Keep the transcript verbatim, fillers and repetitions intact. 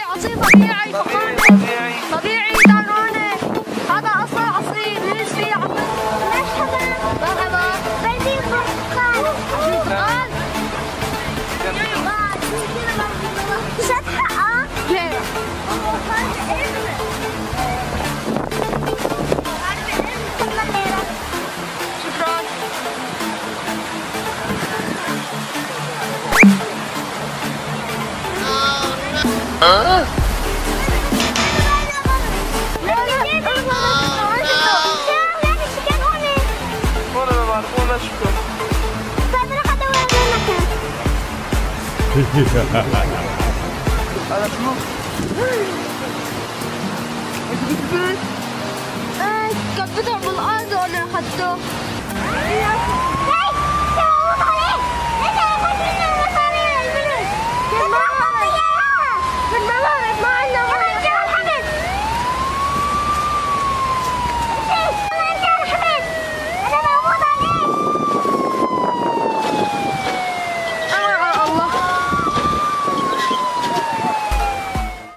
عصير طبيعي طبيعي فخامة. طبيعي طبيعي دانونة. هذا أصلا عصير ليش فيه عصير؟ مرحبا. مرحبا. بنزين برتقال. برتقال؟ شطة اه؟ ليه؟ شكرا. ها؟ وانا ما بعرف والله شكرا. هذا شنو؟ انت بتبيت؟ ايه كبتها بالارض ولا اخذته؟